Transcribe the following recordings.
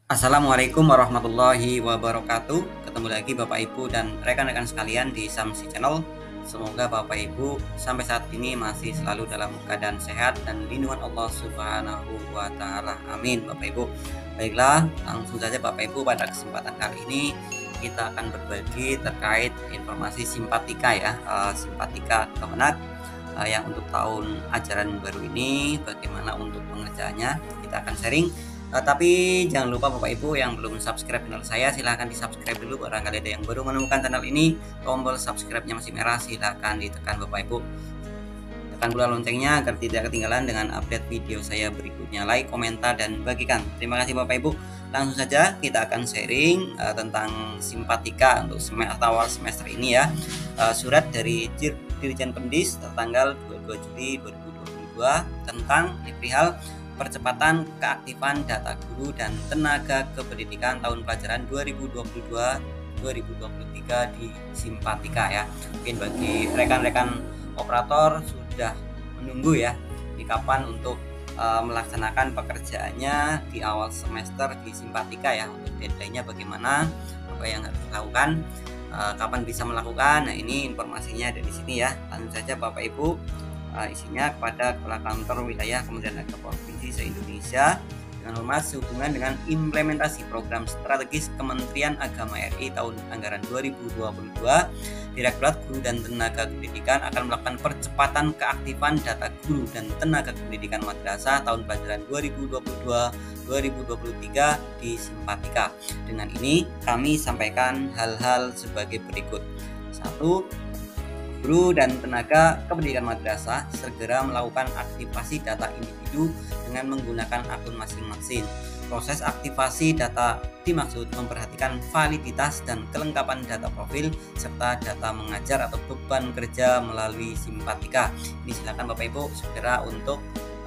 Assalamualaikum warahmatullahi wabarakatuh. Ketemu lagi Bapak Ibu dan rekan-rekan sekalian di Samsi Channel. Semoga Bapak Ibu sampai saat ini masih selalu dalam keadaan sehat dan lindungan Allah Subhanahu wa taala. Amin Bapak Ibu. Baiklah, langsung saja Bapak Ibu, pada kesempatan kali ini kita akan berbagi terkait informasi simpatika ya. Simpatika Kemenak yang untuk tahun ajaran baru ini, bagaimana untuk pengerjaannya, kita akan sharing. Tapi jangan lupa Bapak Ibu yang belum subscribe channel saya, silahkan di subscribe dulu. Barangkali ada yang baru menemukan channel ini, tombol subscribe-nya masih merah, silahkan ditekan Bapak Ibu. Tekan pula loncengnya agar tidak ketinggalan dengan update video saya berikutnya. Like, komentar, dan bagikan. Terima kasih Bapak Ibu. Langsung saja kita akan sharing tentang simpatika untuk awal semester ini ya. Surat dari Dirjen Pendis tertanggal 22 Juli 2022 tentang perihal percepatan keaktifan data guru dan tenaga kependidikan tahun pelajaran 2022-2023 di Simpatika ya. Mungkin bagi rekan-rekan operator sudah menunggu ya di kapan untuk melaksanakan pekerjaannya di awal semester di Simpatika ya. Untuk deadline-nya bagaimana, apa yang harus dilakukan, kapan bisa melakukan. Nah, ini informasinya ada di sini ya. Langsung saja Bapak Ibu, isinya kepada Kepala Kantor Wilayah Kementerian Agama Provinsi se-Indonesia dengan hormat sehubungan dengan implementasi program strategis Kementerian Agama RI tahun anggaran 2022, Direktorat Guru dan Tenaga Pendidikan akan melakukan percepatan keaktifan data guru dan tenaga pendidikan madrasah tahun pelajaran 2022-2023 di Simpatika. Dengan ini kami sampaikan hal-hal sebagai berikut. 1. Guru dan tenaga kependidikan madrasah segera melakukan aktivasi data individu dengan menggunakan akun masing-masing. Proses aktivasi data dimaksud memperhatikan validitas dan kelengkapan data profil serta data mengajar atau beban kerja melalui Simpatika. Ini silakan Bapak Ibu segera untuk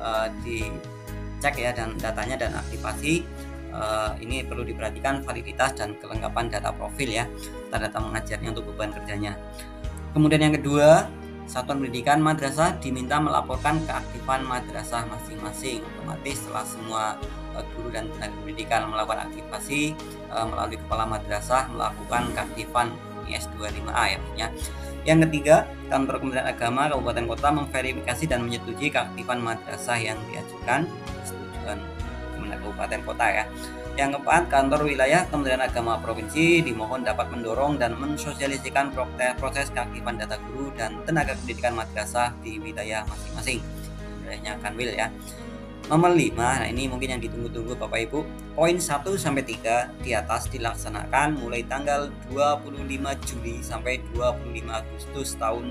dicek ya dan datanya dan aktivasi. Ini perlu diperhatikan validitas dan kelengkapan data profil ya, data mengajarnya untuk beban kerjanya. Kemudian yang kedua, satuan pendidikan madrasah diminta melaporkan keaktifan madrasah masing-masing. Otomatis setelah semua guru dan tenaga pendidikan melakukan aktivasi melalui kepala madrasah melakukan keaktifan IS25A ya. Yang ketiga, Kantor Kementerian Agama Kabupaten Kota memverifikasi dan menyetujui keaktifan madrasah yang diajukan persetujuan Kementerian Kabupaten Kota ya. Yang keempat, Kantor Wilayah Kementerian Agama Provinsi dimohon dapat mendorong dan mensosialisasikan proses keaktifan data guru dan tenaga pendidikan madrasah di wilayah masing-masing. Wilayahnya Kanwil ya. Nomor 5, nah ini mungkin yang ditunggu-tunggu Bapak Ibu. Poin 1-3 di atas dilaksanakan mulai tanggal 25 Juli sampai 25 Agustus tahun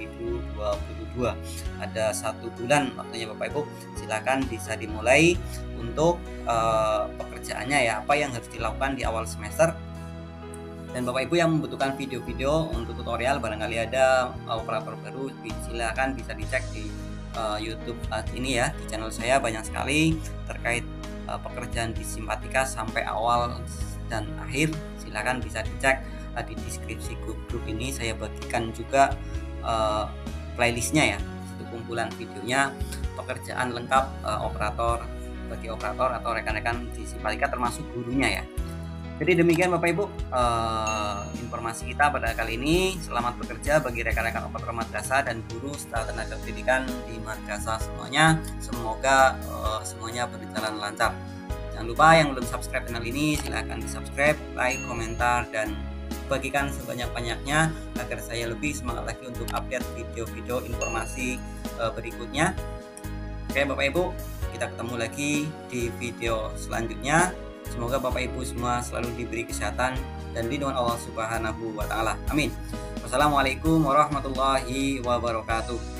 2022. Ada 1 bulan waktunya Bapak Ibu. Silakan bisa dimulai untuk pekerjaannya ya, apa yang harus dilakukan di awal semester. Dan Bapak Ibu yang membutuhkan video-video untuk tutorial, barangkali ada operator baru, silakan bisa dicek di YouTube ini ya. Di channel saya banyak sekali terkait pekerjaan di Simpatika sampai awal dan akhir. Silakan bisa dicek di deskripsi grup ini. Saya bagikan juga playlistnya ya, itu kumpulan videonya, pekerjaan lengkap operator, bagi operator atau rekan-rekan di Simpatika termasuk gurunya ya. Jadi demikian Bapak Ibu informasi kita pada kali ini. Selamat bekerja bagi rekan-rekan operator madrasah dan guru serta tenaga pendidikan di madrasah semuanya. Semoga semuanya berjalan lancar. Jangan lupa yang belum subscribe channel ini, silahkan di subscribe, like, komentar, dan bagikan sebanyak-banyaknya agar saya lebih semangat lagi untuk update video-video informasi berikutnya. Oke Bapak Ibu, kita ketemu lagi di video selanjutnya. Semoga Bapak Ibu semua selalu diberi kesehatan dan lindungan Allah Subhanahu wa taala. Amin. Wassalamualaikum warahmatullahi wabarakatuh.